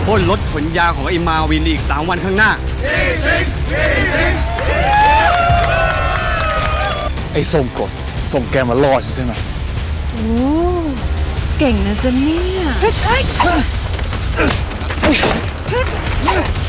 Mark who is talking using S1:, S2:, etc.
S1: พ่นรถขนยาของไอ้มาวินอีก3 วันข้างหน้า
S2: ไอ้ส่งกดส่งแกมาล่อใช่ไหม
S3: โอ้เก่งนะจ๊ะเนี่ย